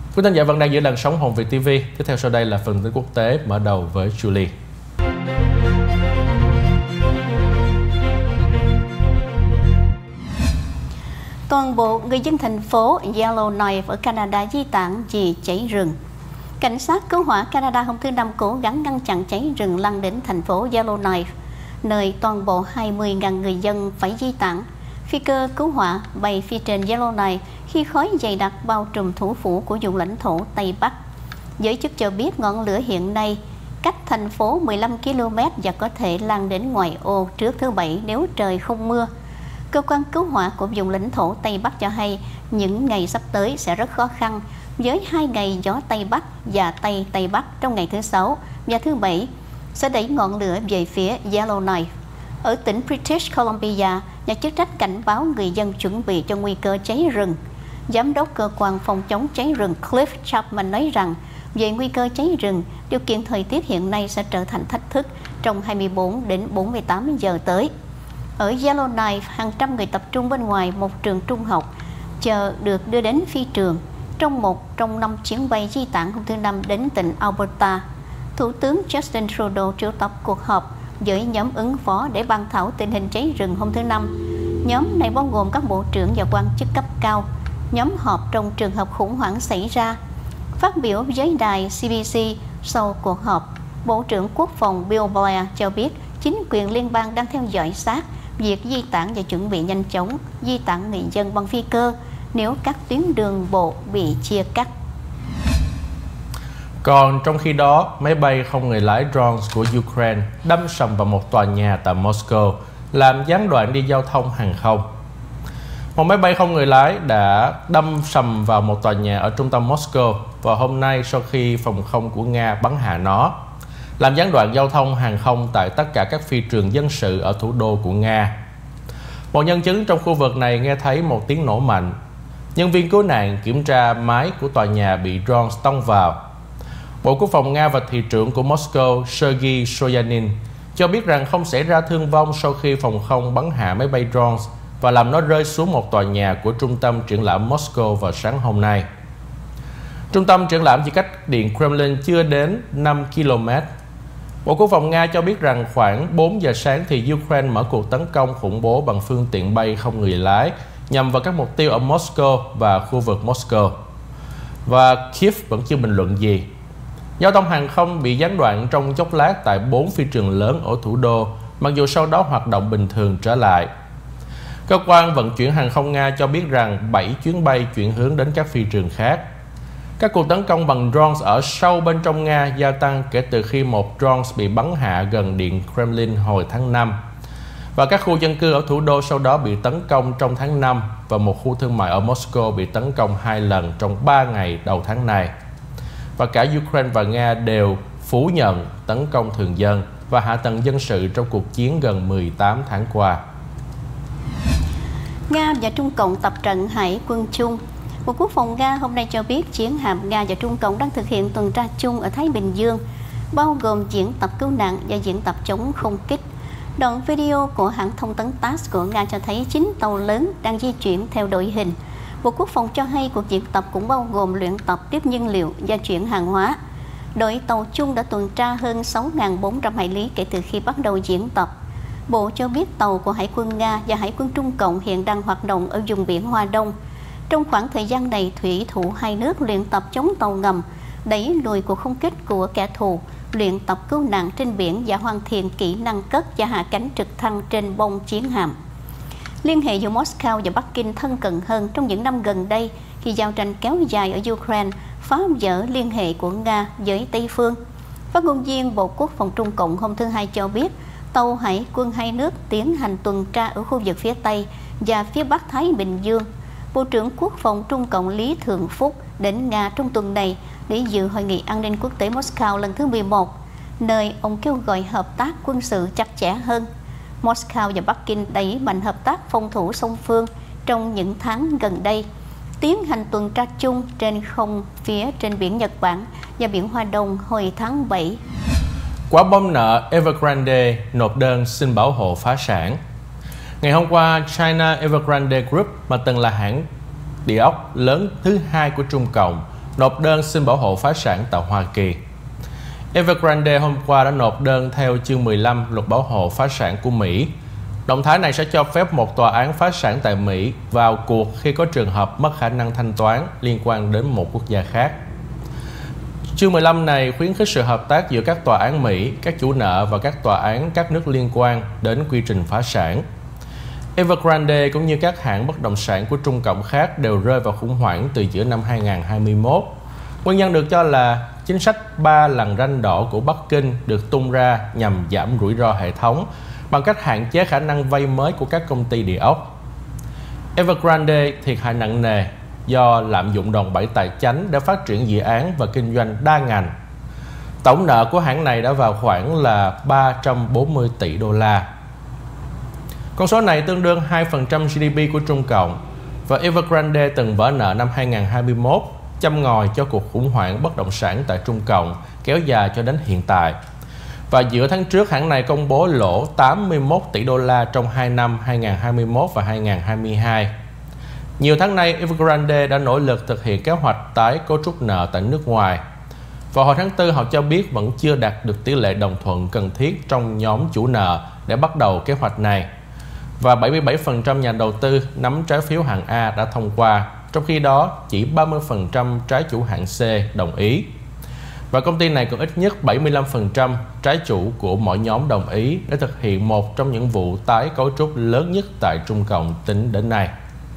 Quý khán giả vẫn đang giữ làn sóng Hồng Việt TV. Tiếp theo sau đây là phần tin quốc tế, mở đầu với Julie. Toàn bộ người dân thành phố Yellowknife ở Canada di tản vì cháy rừng. Cảnh sát cứu hỏa Canada hôm thứ Năm cố gắng ngăn chặn cháy rừng lan đến thành phố Yellowknife, nơi toàn bộ 20.000 người dân phải di tản. Phi cơ cứu hỏa bay phi trên Yellowknife khi khói dày đặc bao trùm thủ phủ của vùng lãnh thổ Tây Bắc. Giới chức cho biết ngọn lửa hiện nay cách thành phố 15 km và có thể lan đến ngoại ô trước thứ Bảy nếu trời không mưa. Cơ quan cứu hỏa của vùng lãnh thổ Tây Bắc cho hay những ngày sắp tới sẽ rất khó khăn với 2 ngày gió Tây Bắc và Tây Bắc trong ngày thứ Sáu và thứ Bảy sẽ đẩy ngọn lửa về phía Yellowknife. Ở tỉnh British Columbia, nhà chức trách cảnh báo người dân chuẩn bị cho nguy cơ cháy rừng. Giám đốc cơ quan phòng chống cháy rừng Cliff Chapman nói rằng về nguy cơ cháy rừng, điều kiện thời tiết hiện nay sẽ trở thành thách thức trong 24 đến 48 giờ tới. Ở Yellowknife, hàng trăm người tập trung bên ngoài một trường trung học chờ được đưa đến phi trường trong một trong 5 chuyến bay di tản hôm thứ Năm đến tỉnh Alberta. Thủ tướng Justin Trudeau triệu tập cuộc họp với nhóm ứng phó để bàn thảo tình hình cháy rừng hôm thứ Năm. Nhóm này bao gồm các bộ trưởng và quan chức cấp cao. Nhóm họp trong trường hợp khủng hoảng xảy ra. Phát biểu với đài CBC sau cuộc họp, Bộ trưởng Quốc phòng Bill Blair cho biết chính quyền liên bang đang theo dõi sát việc di tản và chuẩn bị nhanh chóng di tản người dân bằng phi cơ nếu các tuyến đường bộ bị chia cắt. Còn trong khi đó, máy bay không người lái drones của Ukraine đâm sầm vào một tòa nhà tại Moscow, làm gián đoạn đi giao thông hàng không. Một máy bay không người lái đã đâm sầm vào một tòa nhà ở trung tâm Moscow vào hôm nay sau khi phòng không của Nga bắn hạ nó, làm gián đoạn giao thông hàng không tại tất cả các phi trường dân sự ở thủ đô của Nga. Một nhân chứng trong khu vực này nghe thấy một tiếng nổ mạnh. Nhân viên cứu nạn kiểm tra mái của tòa nhà bị drones tông vào. Bộ Quốc phòng Nga và thị trưởng của Moscow Sergei Sobyanin cho biết rằng không xảy ra thương vong sau khi phòng không bắn hạ máy bay drones và làm nó rơi xuống một tòa nhà của trung tâm triển lãm Moscow vào sáng hôm nay. Trung tâm triển lãm chỉ cách Điện Kremlin chưa đến 5 km. Bộ Quốc phòng Nga cho biết rằng khoảng 4 giờ sáng thì Ukraine mở cuộc tấn công khủng bố bằng phương tiện bay không người lái nhằm vào các mục tiêu ở Moscow và khu vực Moscow. Và Kiev vẫn chưa bình luận gì. Giao thông hàng không bị gián đoạn trong chốc lát tại 4 phi trường lớn ở thủ đô, mặc dù sau đó hoạt động bình thường trở lại. Cơ quan vận chuyển hàng không Nga cho biết rằng 7 chuyến bay chuyển hướng đến các phi trường khác. Các cuộc tấn công bằng drones ở sâu bên trong Nga gia tăng kể từ khi một drone bị bắn hạ gần Điện Kremlin hồi tháng 5. Và các khu dân cư ở thủ đô sau đó bị tấn công trong tháng 5 và một khu thương mại ở Moscow bị tấn công 2 lần trong 3 ngày đầu tháng này. Và cả Ukraine và Nga đều phủ nhận tấn công thường dân và hạ tầng dân sự trong cuộc chiến gần 18 tháng qua. Nga và Trung Cộng tập trận hải quân chung. Bộ Quốc phòng Nga hôm nay cho biết chiến hạm Nga và Trung Cộng đang thực hiện tuần tra chung ở Thái Bình Dương, bao gồm diễn tập cứu nạn và diễn tập chống không kích. Đoạn video của hãng thông tấn TASS của Nga cho thấy 9 tàu lớn đang di chuyển theo đội hình. Bộ Quốc phòng cho hay cuộc diễn tập cũng bao gồm luyện tập tiếp nhiên liệu và chuyển hàng hóa. Đội tàu chung đã tuần tra hơn 6.400 hải lý kể từ khi bắt đầu diễn tập. Bộ cho biết tàu của Hải quân Nga và Hải quân Trung Cộng hiện đang hoạt động ở vùng biển Hoa Đông. Trong khoảng thời gian này, thủy thủ hai nước luyện tập chống tàu ngầm, đẩy lùi cuộc không kích của kẻ thù, luyện tập cứu nạn trên biển và hoàn thiện kỹ năng cất và hạ cánh trực thăng trên bông chiến hạm. Liên hệ giữa Moscow và Bắc Kinh thân cận hơn trong những năm gần đây khi giao tranh kéo dài ở Ukraine phá vỡ liên hệ của Nga với Tây phương. Phát ngôn viên Bộ Quốc phòng Trung Cộng hôm thứ Hai cho biết tàu hải quân hai nước tiến hành tuần tra ở khu vực phía Tây và phía Bắc Thái Bình Dương. Bộ trưởng Quốc phòng Trung Cộng Lý Thường Phúc đến Nga trong tuần này để dự Hội nghị An ninh Quốc tế Moscow lần thứ 11, nơi ông kêu gọi hợp tác quân sự chặt chẽ hơn. Moscow và Bắc Kinh đẩy mạnh hợp tác phòng thủ song phương trong những tháng gần đây, tiến hành tuần tra chung trên không phía trên biển Nhật Bản và biển Hoa Đông hồi tháng 7. Quả bom nợ Evergrande nộp đơn xin bảo hộ phá sản. Ngày hôm qua, China Evergrande Group, mà từng là hãng địa ốc lớn thứ hai của Trung Cộng, nộp đơn xin bảo hộ phá sản tại Hoa Kỳ. Evergrande hôm qua đã nộp đơn theo chương 15 luật bảo hộ phá sản của Mỹ. Động thái này sẽ cho phép một tòa án phá sản tại Mỹ vào cuộc khi có trường hợp mất khả năng thanh toán liên quan đến một quốc gia khác. Chương 15 này khuyến khích sự hợp tác giữa các tòa án Mỹ, các chủ nợ và các tòa án các nước liên quan đến quy trình phá sản. Evergrande cũng như các hãng bất động sản của Trung Cộng khác đều rơi vào khủng hoảng từ giữa năm 2021. Nguyên nhân được cho là chính sách 3 lằn ranh đỏ của Bắc Kinh được tung ra nhằm giảm rủi ro hệ thống bằng cách hạn chế khả năng vay mới của các công ty địa ốc. Evergrande thiệt hại nặng nề do lạm dụng đòn bẩy tài chánh để phát triển dự án và kinh doanh đa ngành. Tổng nợ của hãng này đã vào khoảng là 340 tỷ đô la. Con số này tương đương 2% GDP của Trung Cộng, và Evergrande từng vỡ nợ năm 2021, châm ngòi cho cuộc khủng hoảng bất động sản tại Trung Cộng kéo dài cho đến hiện tại. Và giữa tháng trước, hãng này công bố lỗ 81 tỷ đô la trong 2 năm 2021 và 2022. Nhiều tháng nay, Evergrande đã nỗ lực thực hiện kế hoạch tái cấu trúc nợ tại nước ngoài. Vào hồi tháng 4, họ cho biết vẫn chưa đạt được tỷ lệ đồng thuận cần thiết trong nhóm chủ nợ để bắt đầu kế hoạch này. Và 77% nhà đầu tư nắm trái phiếu hạng A đã thông qua, trong khi đó chỉ 30% trái chủ hạng C đồng ý. Và công ty này còn ít nhất 75% trái chủ của mỗi nhóm đồng ý để thực hiện một trong những vụ tái cấu trúc lớn nhất tại Trung Cộng tính đến nay.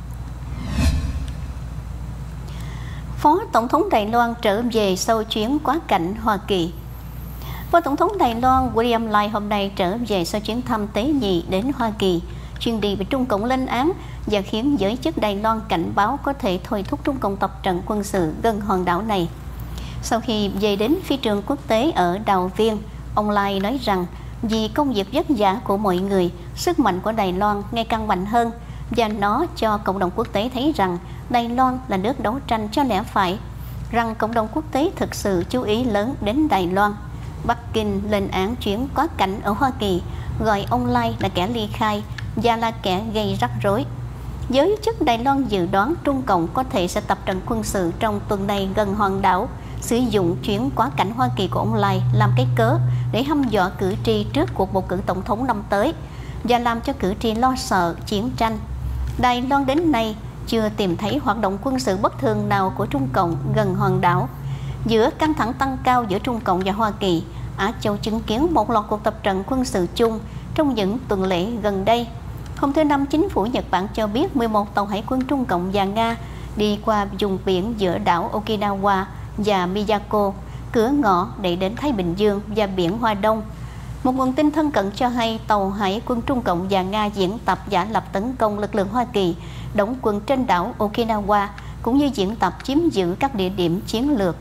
Phó Tổng thống Đài Loan trở về sau chuyến quá cảnh Hoa Kỳ. Phó Tổng thống Đài Loan William Lai hôm nay trở về sau chuyến thăm tế nhị đến Hoa Kỳ. Chuyến đi bị Trung Cộng lên án và khiến giới chức Đài Loan cảnh báo có thể thôi thúc Trung Cộng tập trận quân sự gần hòn đảo này. Sau khi về đến phi trường quốc tế ở Đào Viên, ông Lai nói rằng vì công việc vất vả của mọi người, sức mạnh của Đài Loan ngày càng mạnh hơn, và nó cho cộng đồng quốc tế thấy rằng Đài Loan là nước đấu tranh cho lẽ phải, rằng cộng đồng quốc tế thực sự chú ý lớn đến Đài Loan. Bắc Kinh lên án chuyến quá cảnh ở Hoa Kỳ, gọi ông Lai là kẻ ly khai và là kẻ gây rắc rối. Giới chức Đài Loan dự đoán Trung Cộng có thể sẽ tập trận quân sự trong tuần này gần hòn đảo, sử dụng chuyến quá cảnh Hoa Kỳ của ông Lai làm cái cớ để hăm dọa cử tri trước cuộc bầu cử tổng thống năm tới và làm cho cử tri lo sợ chiến tranh. Đài Loan đến nay chưa tìm thấy hoạt động quân sự bất thường nào của Trung Cộng gần hòn đảo. Giữa căng thẳng tăng cao giữa Trung Cộng và Hoa Kỳ, Á Châu chứng kiến một loạt cuộc tập trận quân sự chung trong những tuần lễ gần đây. Hôm thứ Năm, chính phủ Nhật Bản cho biết 11 tàu hải quân Trung Cộng và Nga đi qua vùng biển giữa đảo Okinawa và Miyako, cửa ngõ để đến Thái Bình Dương và biển Hoa Đông. Một nguồn tin thân cận cho hay tàu hải quân Trung Cộng và Nga diễn tập giả lập tấn công lực lượng Hoa Kỳ đóng quân trên đảo Okinawa, cũng như diễn tập chiếm giữ các địa điểm chiến lược.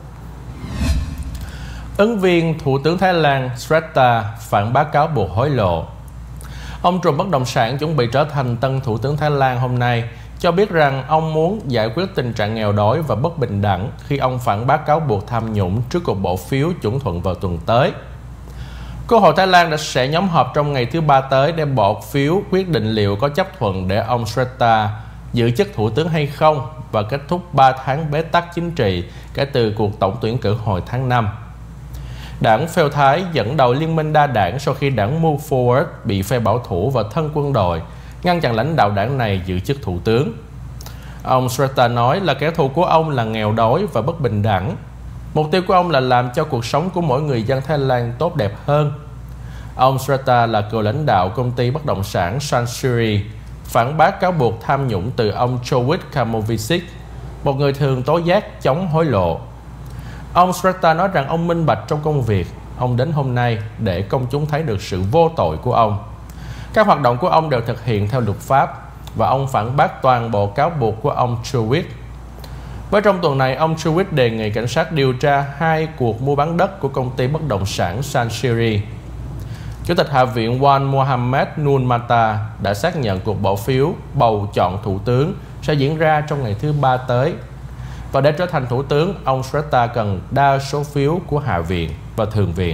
Ứng viên Thủ tướng Thái Lan Srettha phản bác cáo buộc hối lộ. Ông trùm bất động sản chuẩn bị trở thành tân Thủ tướng Thái Lan hôm nay cho biết rằng ông muốn giải quyết tình trạng nghèo đói và bất bình đẳng khi ông phản bác cáo buộc tham nhũng trước cuộc bỏ phiếu chuẩn thuận vào tuần tới. Quốc hội Thái Lan sẽ nhóm họp trong ngày thứ Ba tới để bỏ phiếu quyết định liệu có chấp thuận để ông Srettha giữ chức thủ tướng hay không, và kết thúc 3 tháng bế tắc chính trị kể từ cuộc tổng tuyển cử hồi tháng 5. Đảng Pheo Thái dẫn đầu liên minh đa đảng sau khi đảng Move Forward bị phe bảo thủ và thân quân đội ngăn chặn lãnh đạo đảng này giữ chức thủ tướng. Ông Srettha nói là kẻ thù của ông là nghèo đói và bất bình đẳng. Mục tiêu của ông là làm cho cuộc sống của mỗi người dân Thái Lan tốt đẹp hơn. Ông Srettha là cựu lãnh đạo công ty bất động sản Sansiri, phản bác cáo buộc tham nhũng từ ông Chowit Kamovicic, một người thường tố giác chống hối lộ. Ông Srettha nói rằng ông minh bạch trong công việc. Ông đến hôm nay để công chúng thấy được sự vô tội của ông. Các hoạt động của ông đều thực hiện theo luật pháp, và ông phản bác toàn bộ cáo buộc của ông Chowit. Với trong tuần này, ông Chowit đề nghị cảnh sát điều tra 2 cuộc mua bán đất của công ty bất động sản Sansiri. Chủ tịch Hạ viện Wan Mohammed Nun Mata đã xác nhận cuộc bỏ phiếu bầu chọn thủ tướng sẽ diễn ra trong ngày thứ Ba tới. Và để trở thành thủ tướng, ông Srettha cần đa số phiếu của Hạ viện và Thượng viện.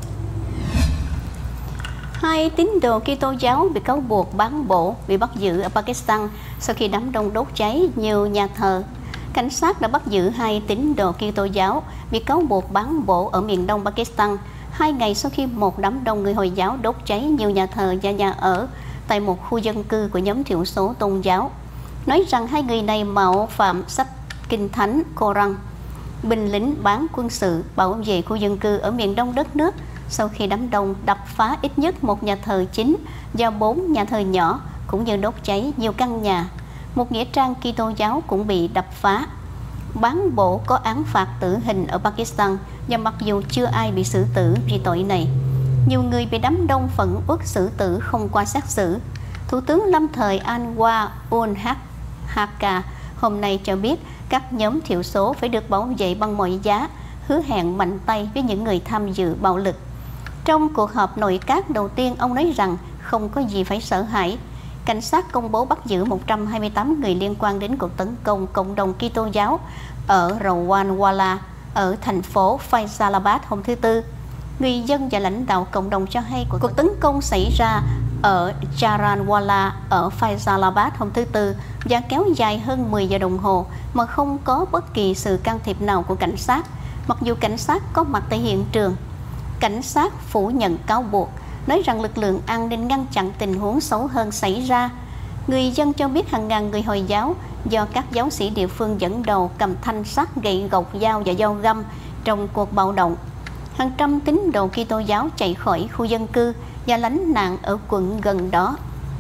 2 tín đồ Kitô giáo bị cáo buộc bán bổ bị bắt giữ ở Pakistan sau khi đám đông đốt cháy nhiều nhà thờ. Cảnh sát đã bắt giữ 2 tín đồ Kitô giáo bị cáo buộc bán bổ ở miền đông Pakistan 2 ngày sau khi một đám đông người Hồi giáo đốt cháy nhiều nhà thờ và nhà ở tại một khu dân cư của nhóm thiểu số tôn giáo, nói rằng 2 người này mạo phạm sách Kinh Thánh Koran. Binh lính bán quân sự bảo vệ khu dân cư ở miền đông đất nước sau khi đám đông đập phá ít nhất một nhà thờ chính và 4 nhà thờ nhỏ, cũng như đốt cháy nhiều căn nhà. Một nghĩa trang Kitô giáo cũng bị đập phá. Bán bổ có án phạt tử hình ở Pakistan, và mặc dù chưa ai bị xử tử vì tội này, nhiều người bị đám đông phẫn uất xử tử không qua xét xử. Thủ tướng lâm thời Anwar ul-Hakka hôm nay cho biết các nhóm thiểu số phải được bảo vệ bằng mọi giá, hứa hẹn mạnh tay với những người tham dự bạo lực. Trong cuộc họp nội các đầu tiên, ông nói rằng không có gì phải sợ hãi. Cảnh sát công bố bắt giữ 128 người liên quan đến cuộc tấn công cộng đồng Kitô giáo ở Rawanwala ở thành phố Faisalabad hôm thứ Tư. Người dân và lãnh đạo cộng đồng cho hay cuộc tấn công xảy ra ở Jaranwala ở Faisalabad hôm thứ Tư và kéo dài hơn 10 giờ đồng hồ mà không có bất kỳ sự can thiệp nào của cảnh sát, mặc dù cảnh sát có mặt tại hiện trường. Cảnh sát phủ nhận cáo buộc, nói rằng lực lượng an ninh ngăn chặn tình huống xấu hơn xảy ra. Người dân cho biết hàng ngàn người Hồi giáo do các giáo sĩ địa phương dẫn đầu cầm thanh sắt, gậy gộc, dao và dao găm trong cuộc bạo động. Hàng trăm tín đồ Kitô giáo chạy khỏi khu dân cư và lánh nạn ở quận gần đó.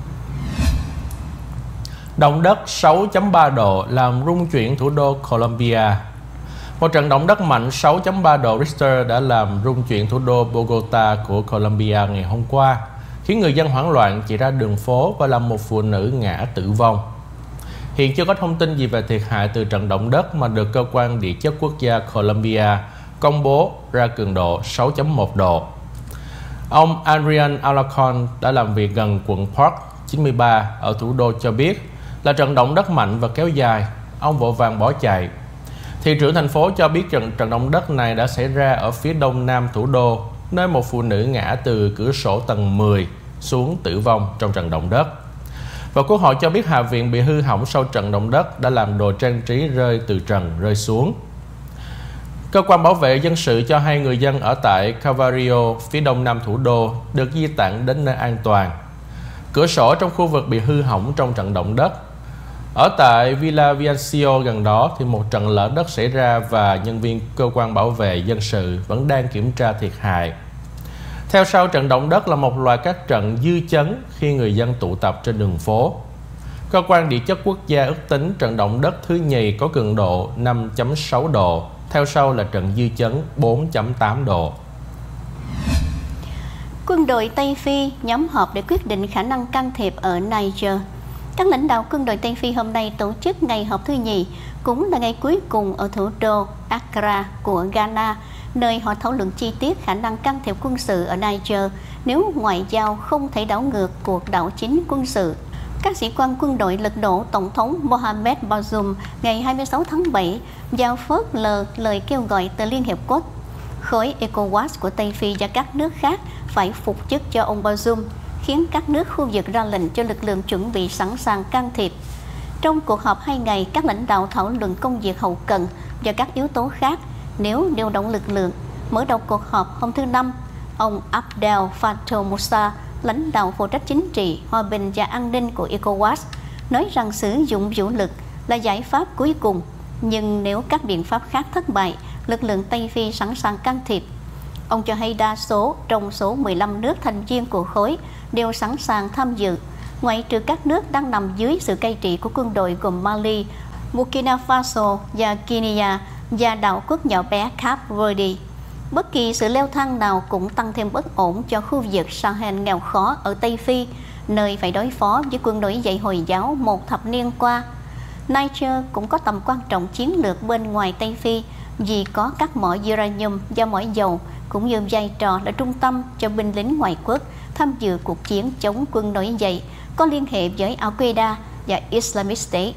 Động đất 6.3 độ làm rung chuyển thủ đô Colombia. Một trận động đất mạnh 6.3 độ Richter đã làm rung chuyển thủ đô Bogota của Colombia ngày hôm qua, khiến người dân hoảng loạn chạy ra đường phố và làm một phụ nữ ngã tử vong. Hiện chưa có thông tin gì về thiệt hại từ trận động đất mà được Cơ quan Địa chất Quốc gia Colombia công bố ra cường độ 6.1 độ. Ông Adrian Alarcon đã làm việc gần quận Park 93 ở thủ đô cho biết là trận động đất mạnh và kéo dài. Ông vội vàng bỏ chạy. Thị trưởng thành phố cho biết trận động đất này đã xảy ra ở phía đông nam thủ đô, nơi một phụ nữ ngã từ cửa sổ tầng 10 xuống tử vong trong trận động đất. Và Quốc hội cho biết Hạ viện bị hư hỏng sau trận động đất đã làm đồ trang trí rơi từ trần rơi xuống. Cơ quan bảo vệ dân sự cho hay người dân ở tại Calvario, phía đông nam thủ đô, được di tản đến nơi an toàn. Cửa sổ trong khu vực bị hư hỏng trong trận động đất. Ở tại Villa Vicencio gần đó thì một trận lở đất xảy ra và nhân viên cơ quan bảo vệ dân sự vẫn đang kiểm tra thiệt hại. Theo sau trận động đất là một loạt các trận dư chấn khi người dân tụ tập trên đường phố. Cơ quan Địa chất Quốc gia ước tính trận động đất thứ nhì có cường độ 5.6 độ, theo sau là trận dư chấn 4.8 độ. Quân đội Tây Phi nhóm họp để quyết định khả năng can thiệp ở Niger. Các lãnh đạo quân đội Tây Phi hôm nay tổ chức ngày họp thứ nhì, cũng là ngày cuối cùng ở thủ đô Accra của Ghana, nơi họ thảo luận chi tiết khả năng can thiệp quân sự ở Niger nếu ngoại giao không thể đảo ngược cuộc đảo chính quân sự. Các sĩ quan quân đội lật đổ Tổng thống Mohamed Bazoum ngày 26 tháng 7 và phớt lờ lời kêu gọi từ Liên Hiệp Quốc. Khối ECOWAS của Tây Phi và các nước khác phải phục chức cho ông Bazoum, khiến các nước khu vực ra lệnh cho lực lượng chuẩn bị sẵn sàng can thiệp. Trong cuộc họp 2 ngày, các lãnh đạo thảo luận công việc hậu cần và các yếu tố khác nếu điều động lực lượng. Mở đầu cuộc họp hôm thứ Năm, ông Abdel Fattah Musa, lãnh đạo phụ trách chính trị, hòa bình và an ninh của ECOWAS, nói rằng sử dụng vũ lực là giải pháp cuối cùng, nhưng nếu các biện pháp khác thất bại, lực lượng Tây Phi sẵn sàng can thiệp. Ông cho hay đa số trong số 15 nước thành viên của khối đều sẵn sàng tham dự, ngoại trừ các nước đang nằm dưới sự cai trị của quân đội gồm Mali, Burkina Faso và Guinea và đảo quốc nhỏ bé Cape Verde. Bất kỳ sự leo thang nào cũng tăng thêm bất ổn cho khu vực Sahel nghèo khó ở Tây Phi, nơi phải đối phó với quân nổi dậy Hồi giáo một thập niên qua. Niger cũng có tầm quan trọng chiến lược bên ngoài Tây Phi vì có các mỏ uranium và mỏ dầu, cũng như vai trò là trung tâm cho binh lính ngoại quốc tham dự cuộc chiến chống quân nổi dậy có liên hệ với Al-Qaeda và Islamic State.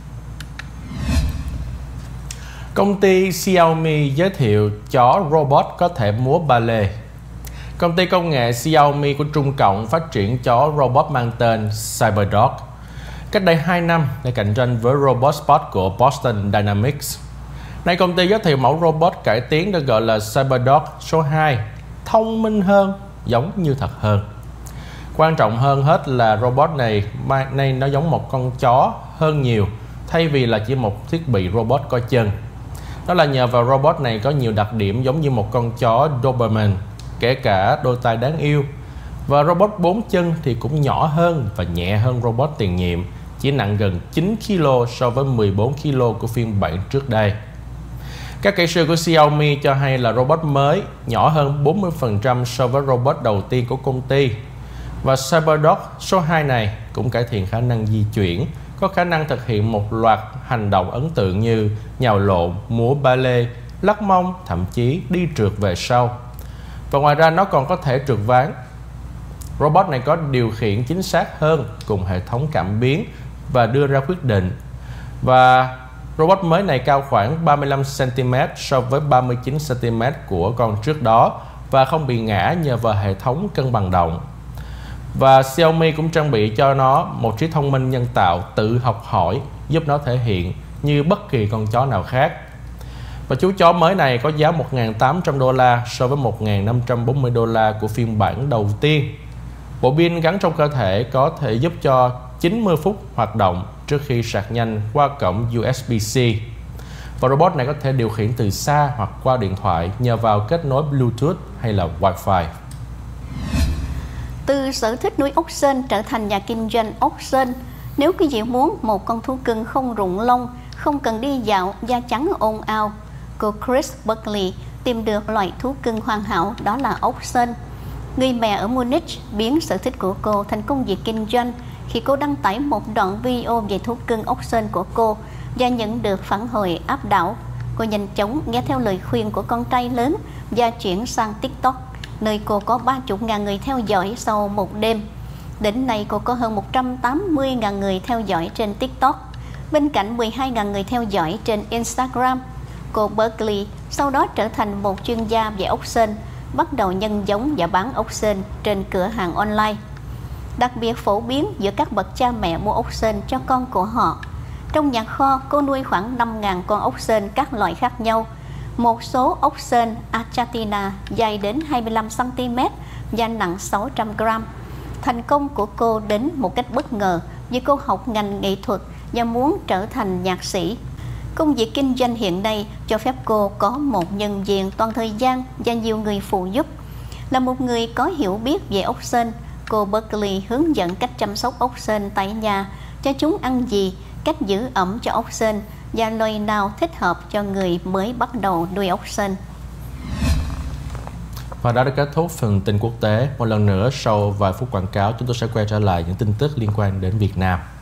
Công ty Xiaomi giới thiệu chó robot có thể múa ballet. Công ty công nghệ Xiaomi của Trung Cộng phát triển chó robot mang tên Cyberdog. cách đây 2 năm để cạnh tranh với RobotSpot của Boston Dynamics. Nay công ty giới thiệu mẫu robot cải tiến được gọi là CyberDog số 2, thông minh hơn, giống như thật hơn. Quan trọng hơn hết là robot này nó giống một con chó hơn nhiều, thay vì là chỉ một thiết bị robot có chân. Đó là nhờ vào robot này có nhiều đặc điểm giống như một con chó Doberman, kể cả đôi tai đáng yêu. Và robot 4 chân thì cũng nhỏ hơn và nhẹ hơn robot tiền nhiệm, chỉ nặng gần 9 kg so với 14 kg của phiên bản trước đây. Các kỹ sư của Xiaomi cho hay là robot mới nhỏ hơn 40% so với robot đầu tiên của công ty. Và CyberDog số 2 này cũng cải thiện khả năng di chuyển, có khả năng thực hiện một loạt hành động ấn tượng như nhào lộn, múa ballet, lắc mông, thậm chí đi trượt về sau. Và ngoài ra nó còn có thể trượt ván. Robot này có điều khiển chính xác hơn cùng hệ thống cảm biến và đưa ra quyết định. Và robot mới này cao khoảng 35 cm so với 39 cm của con trước đó và không bị ngã nhờ vào hệ thống cân bằng động. Và Xiaomi cũng trang bị cho nó một trí thông minh nhân tạo tự học hỏi, giúp nó thể hiện như bất kỳ con chó nào khác. Và chú chó mới này có giá 1.800 đô la so với 1.540 đô la của phiên bản đầu tiên. Bộ pin gắn trong cơ thể có thể giúp cho 90 phút hoạt động trước khi sạc nhanh qua cổng USB-C. Và robot này có thể điều khiển từ xa hoặc qua điện thoại nhờ vào kết nối Bluetooth hay là Wi-Fi. Từ sở thích nuôi ốc sên trở thành nhà kinh doanh ốc sên, nếu quý vị muốn một con thú cưng không rụng lông, không cần đi dạo, da trắng ồn ào, cô Chris Buckley tìm được loại thú cưng hoàn hảo, đó là ốc sên. Người mẹ ở Munich biến sở thích của cô thành công việc kinh doanh khi cô đăng tải một đoạn video về thú cưng ốc sên của cô và nhận được phản hồi áp đảo. Cô nhanh chóng nghe theo lời khuyên của con trai lớn và chuyển sang TikTok, nơi cô có 30.000 người theo dõi sau một đêm. Đến nay cô có hơn 180.000 người theo dõi trên TikTok, bên cạnh 12.000 người theo dõi trên Instagram. Cô Buckley sau đó trở thành một chuyên gia về ốc sên, bắt đầu nhân giống và bán ốc sên trên cửa hàng online. Đặc biệt phổ biến giữa các bậc cha mẹ mua ốc sên cho con của họ. Trong nhà kho, cô nuôi khoảng 5.000 con ốc sên các loại khác nhau. Một số ốc sên Argentina dài đến 25 cm và nặng 600 g. Thành công của cô đến một cách bất ngờ vì cô học ngành nghệ thuật và muốn trở thành nhạc sĩ. Công việc kinh doanh hiện nay cho phép cô có một nhân viên toàn thời gian và nhiều người phụ giúp. Là một người có hiểu biết về ốc sên, cô Buckley hướng dẫn cách chăm sóc ốc sên tại nhà, cho chúng ăn gì, cách giữ ẩm cho ốc sên và loài nào thích hợp cho người mới bắt đầu nuôi ốc sên. Và đã kết thúc phần tin quốc tế. Một lần nữa sau vài phút quảng cáo, chúng tôi sẽ quay trở lại những tin tức liên quan đến Việt Nam.